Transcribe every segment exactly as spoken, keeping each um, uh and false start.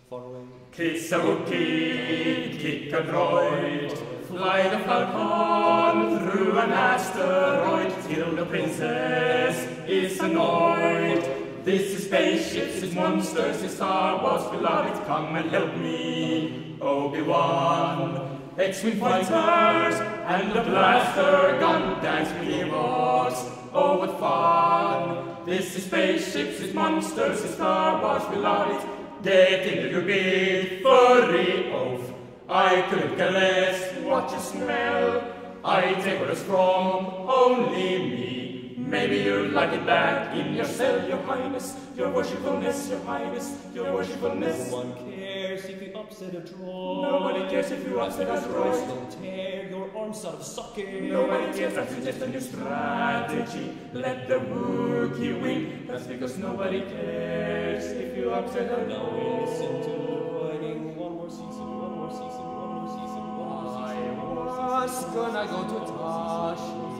far away. Kiss a Wookiee, kick a droid, fly the Falcon through an asteroid till the princess is annoyed. This is spaceships, it's monsters, it's Star Wars, beloved, come and help me, Obi-Wan. X-Wing fighters and the blaster gun dance with heroes, oh what fun. This is spaceships, it's monsters, it's Star Wars, beloved, get into your big furry oaf. I couldn't care less what you smell, I take orders from only me. Maybe you'd like it back in your cell, your highness, your worshipfulness, your highness, your worshipfulness. No one cares if you upset a droid. Nobody cares if you upset a droid. Don't tear your arms out of socket. Nobody cares, that's just a new strategy. Let the Wookiee win, that's because nobody cares if you upset a droid. Now listen to the writing. One more season, one more season, one more season, one more season, one more season. I was gonna go to Tashi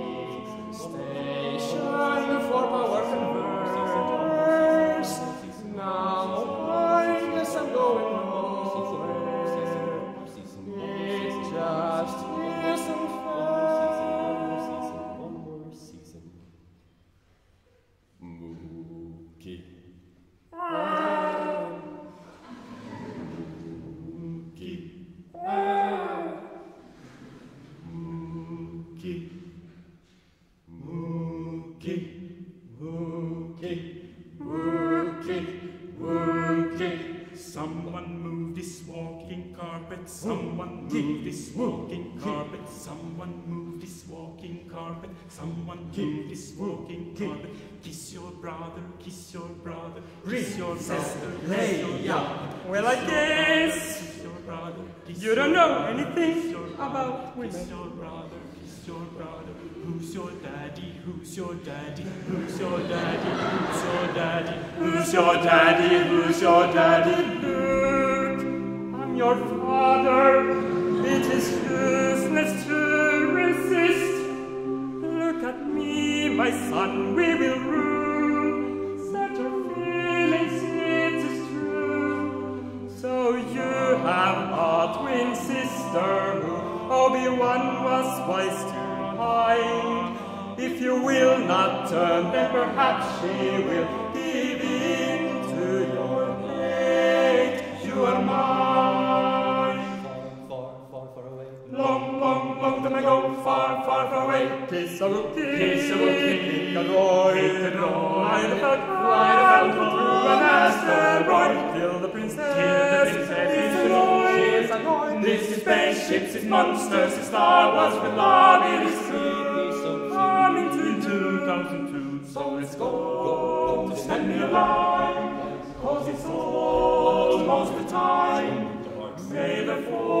Station for power converse. Now I guess I'm going nowhere. It just isn't fair. One more season. Mookie. Someone move this walking carpet, someone move this walking carpet, someone move this walking carpet, someone move this walking carpet. Kiss your brother, kiss your brother, kiss your sister, Leia. Well, I guess you don't know anything about women. Kiss your brother, kiss your brother. Who's your daddy? Who's your daddy? Who's your daddy? Who's your daddy? Who's your daddy? Who's your daddy? Luke, I'm your father. It is useless to resist. Look at me, my son, we will rule. Such are feelings, it is true. So you have a twin sister who Obi-Wan was wise to. If you will not turn, then perhaps she will give in to your hate. You are mine. Far, far, far away. Long, long, long time ago, far, far, far away. Kiss a Wookiee, kiss a Wookiee, kick a droid, kick a droid. Fly the Falcon, fly the Falcon through an asteroid, till the princess, till the princess is annoyed. She is annoyed. This is spaceships, it's monsters, it's Star Wars, with love, it is true. Coming to two thousand two, so let's go, go to stand me alive, cause it's almost the time. May the force